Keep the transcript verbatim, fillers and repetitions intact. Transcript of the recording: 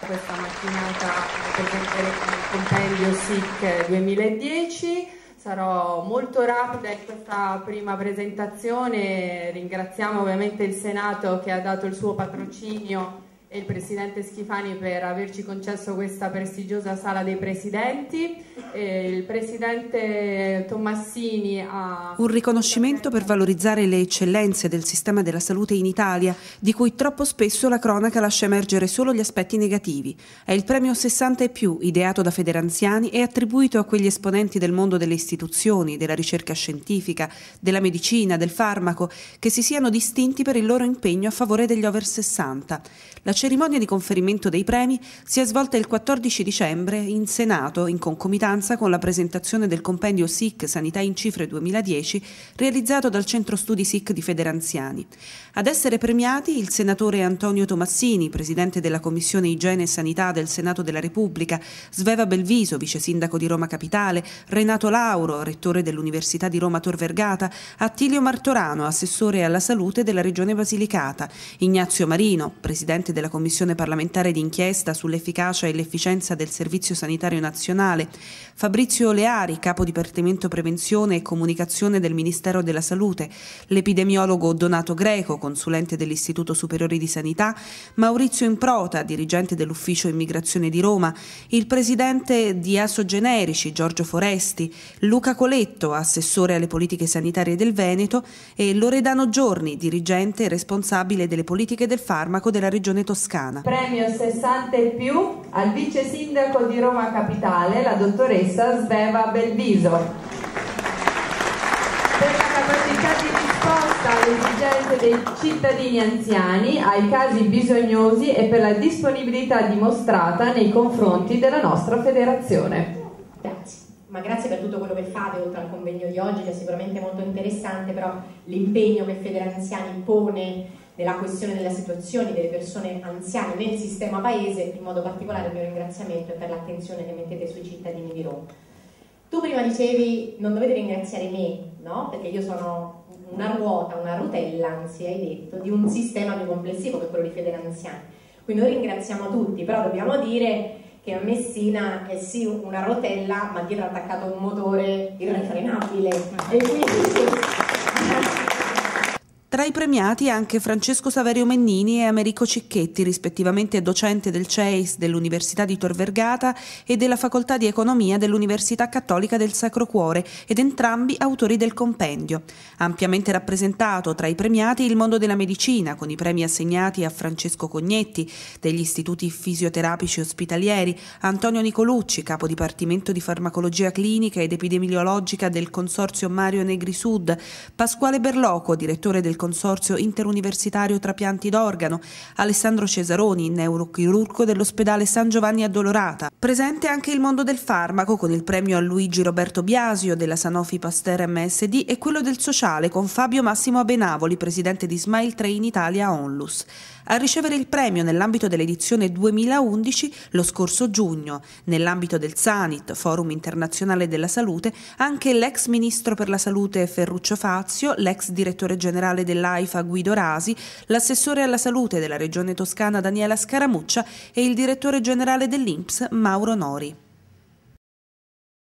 questa mattinata presenteremo il compendio S I C duemiladieci. Sarò molto rapida in questa prima presentazione. Ringraziamo ovviamente il Senato che ha dato il suo patrocinio e il Presidente Schifani per averci concesso questa prestigiosa Sala dei Presidenti. E il Presidente Tomassini ha... Un riconoscimento per valorizzare le eccellenze del sistema della salute in Italia, di cui troppo spesso la cronaca lascia emergere solo gli aspetti negativi. È il premio sessanta e più, ideato da Federanziani e attribuito a quegli esponenti del mondo delle istituzioni, della ricerca scientifica, della medicina, del farmaco, che si siano distinti per il loro impegno a favore degli over sessanta. La cerimonia di conferimento dei premi si è svolta il quattordici dicembre in Senato, in concomitanza con la presentazione del compendio S I C Sanità in Cifre duemiladieci, realizzato dal Centro Studi S I C di Federanziani. Ad essere premiati il senatore Antonio Tomassini, presidente della Commissione Igiene e Sanità del Senato della Repubblica, Sveva Belviso, vice sindaco di Roma Capitale, Renato Lauro, rettore dell'Università di Roma Tor Vergata, Attilio Martorano, assessore alla salute della Regione Basilicata, Ignazio Marino, presidente della Commissione parlamentare d'inchiesta sull'efficacia e l'efficienza del Servizio Sanitario Nazionale, Fabrizio Oleari, capo dipartimento prevenzione e comunicazione del Ministero della Salute, l'epidemiologo Donato Greco, consulente dell'Istituto Superiore di Sanità, Maurizio Improta, dirigente dell'Ufficio Immigrazione di Roma, il presidente di Asogenerici, Giorgio Foresti, Luca Coletto, assessore alle politiche sanitarie del Veneto, e Loredano Giorni, dirigente e responsabile delle politiche del farmaco della Regione Toscana. Premio sessanta e più al vice sindaco di Roma Capitale, la dottoressa Sveva Belviso, per la capacità di risposta alle esigenze dei cittadini anziani, ai casi bisognosi e per la disponibilità dimostrata nei confronti della nostra federazione. Grazie, ma grazie per tutto quello che fate oltre al convegno di oggi, che è sicuramente molto interessante, però l'impegno che Federanziani pone nella questione della situazione delle persone anziane nel sistema paese, in modo particolare il mio ringraziamento è per l'attenzione che mettete sui cittadini di Roma. Tu prima dicevi non dovete ringraziare me, no? Perché io sono una ruota, una rotella, anzi hai detto, di un sistema più complessivo che è quello di Federanziani. Quindi noi ringraziamo tutti, però dobbiamo dire che a Messina è sì una rotella, ma dietro è attaccato un motore irrefrenabile. E quindi... Tra i premiati anche Francesco Saverio Mennini e Americo Cicchetti, rispettivamente docente del C E I S dell'Università di Tor Vergata e della Facoltà di Economia dell'Università Cattolica del Sacro Cuore, ed entrambi autori del compendio. Ampiamente rappresentato tra i premiati il mondo della medicina, con i premi assegnati a Francesco Cognetti degli Istituti Fisioterapici Ospitalieri, Antonio Nicolucci, capo dipartimento di farmacologia clinica ed epidemiologica del Consorzio Mario Negri Sud, Pasquale Berloco, direttore del Consorzio Interuniversitario Trapianti d'Organo, Alessandro Cesaroni, neurochirurgo dell'ospedale San Giovanni Addolorata. Presente anche il mondo del farmaco, con il premio a Luigi Roberto Biasio della Sanofi Pasteur M S D e quello del sociale con Fabio Massimo Abenavoli, presidente di Smile Train Italia Onlus. A ricevere il premio nell'ambito dell'edizione duemilaundici lo scorso giugno, nell'ambito del Sanit, Forum Internazionale della Salute, anche l'ex ministro per la salute Ferruccio Fazio, l'ex direttore generale dell'AIFA Guido Rasi, l'assessore alla salute della regione toscana Daniela Scaramuccia e il direttore generale dell'I N P S Mauro Nori.